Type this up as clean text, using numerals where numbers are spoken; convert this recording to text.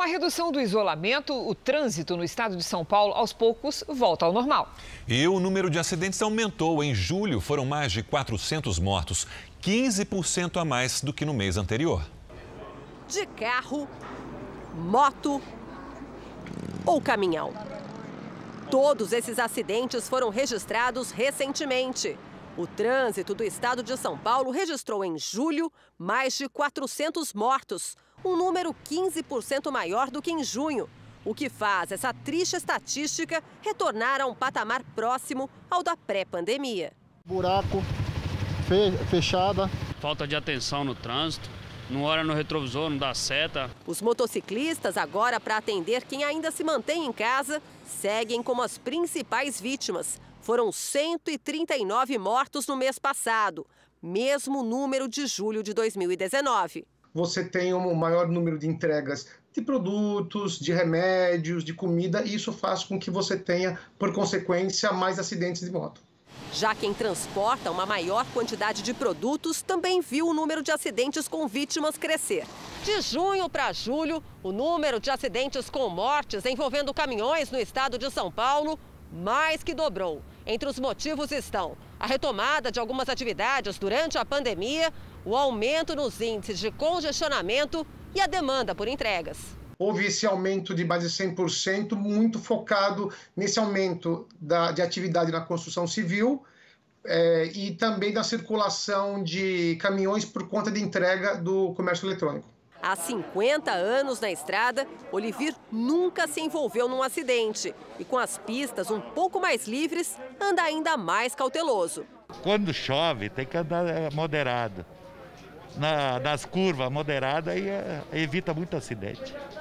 Com a redução do isolamento, o trânsito no estado de São Paulo, aos poucos, volta ao normal. E o número de acidentes aumentou. Em julho, foram mais de 400 mortos, 15% a mais do que no mês anterior. De carro, moto ou caminhão. Todos esses acidentes foram registrados recentemente. O trânsito do estado de São Paulo registrou em julho mais de 400 mortos, um número 15% maior do que em junho, o que faz essa triste estatística retornar a um patamar próximo ao da pré-pandemia. Buraco, fechada. Falta de atenção no trânsito, não olha no retrovisor, não dá seta. Os motociclistas, agora para atender quem ainda se mantém em casa, seguem como as principais vítimas. Foram 139 mortos no mês passado, mesmo número de julho de 2019. Você tem um maior número de entregas de produtos, de remédios, de comida, e isso faz com que você tenha, por consequência, mais acidentes de moto. Já quem transporta uma maior quantidade de produtos também viu o número de acidentes com vítimas crescer. De junho para julho, o número de acidentes com mortes envolvendo caminhões no estado de São Paulo mais que dobrou. Entre os motivos estão a retomada de algumas atividades durante a pandemia, o aumento nos índices de congestionamento e a demanda por entregas. Houve esse aumento de mais de 100%, muito focado nesse aumento de atividade na construção civil e também da circulação de caminhões por conta de entrega do comércio eletrônico. Há 50 anos na estrada, Olivir nunca se envolveu num acidente. E com as pistas um pouco mais livres, anda ainda mais cauteloso. Quando chove, tem que andar moderado. Nas curvas, moderada, aí evita muito acidente.